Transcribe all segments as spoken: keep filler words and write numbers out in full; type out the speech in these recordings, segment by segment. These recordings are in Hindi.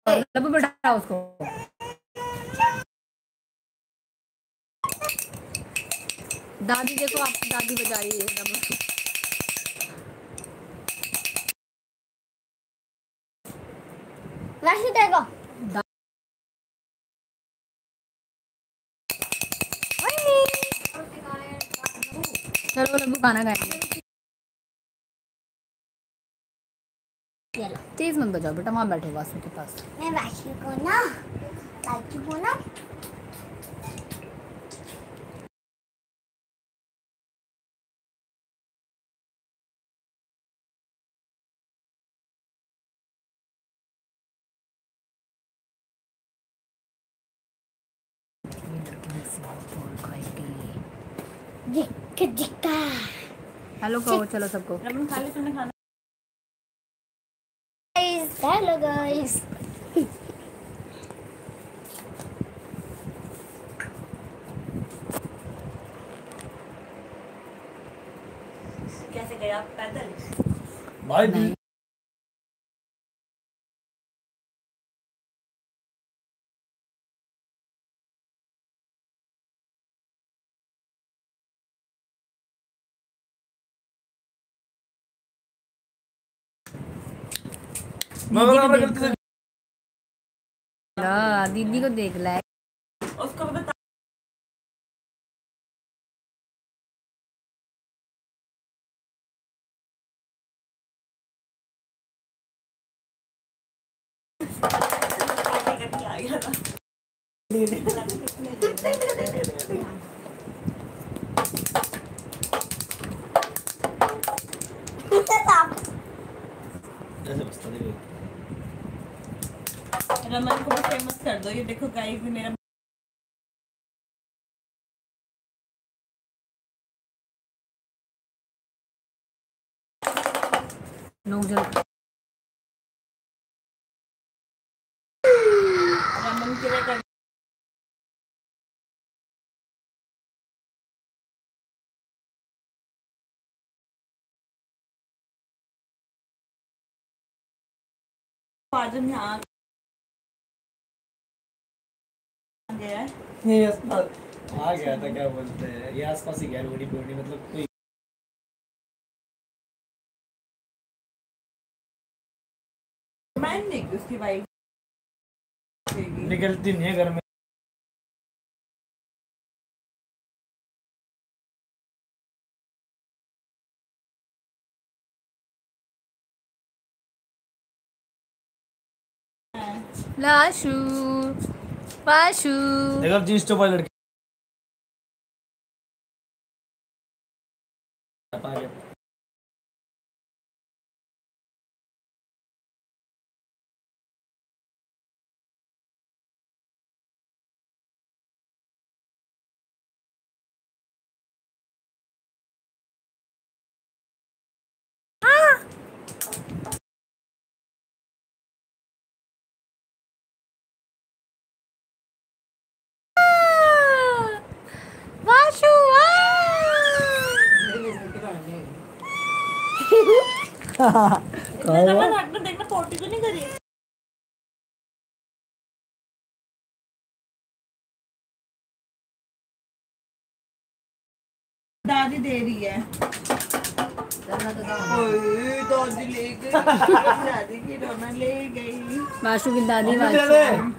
लब बैठा उसको। दादी देखो, आपकी दादी बजा रही है राशि देगा। चलो लब्बू खाना खाएंगे। तेज मत बजाओ बेटा, वहाँ बैठे वासु के पास। मैं वासु को ना वासु को ना हेलो कहो चलो सबको। रमन खा ले, तुमने खाना। हेलो गाइस, कैसे गए आप? पैदल? भाई नहीं। दीदी को देख ला। उसको बता। रमन को फेमस कर दो। ये देखो गाइस, मेरा लोग जल रमन के लिए कर आज हम यहाँ गया ये आ गया था, क्या बोलते हैं, ये आसपास ही गया। बड़ी बड़ी मतलब कोई मैं नहीं, उसकी वाइफ निकलती नहीं है घर में। लाशू पाशू देखो जी स्टॉप वाली लड़की आ गया। वाशु रमन हट में देखना, पोटी तो नहीं करी। दादी दे रही है। ओए दादी ले गई। दादी की रोना ले गई। वाशु की दादी दे वाशु दे।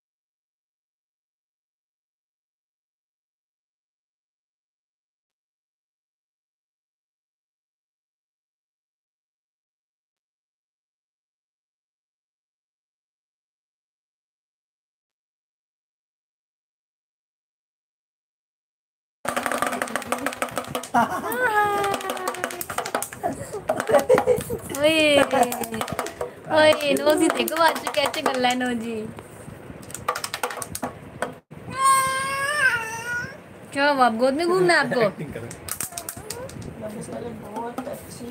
ओए ओए नोजी देखो वाशु कैसे गल्ला है नोजी। क्या आप गोद में घूमना है आपको? बहुत अच्छी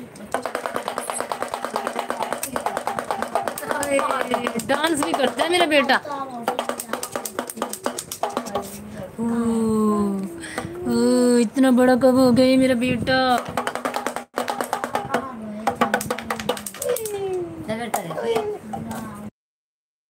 डांस भी करता है मेरा बेटा। ओ, ओ, इतना बड़ा कब हो गया मेरा बेटा।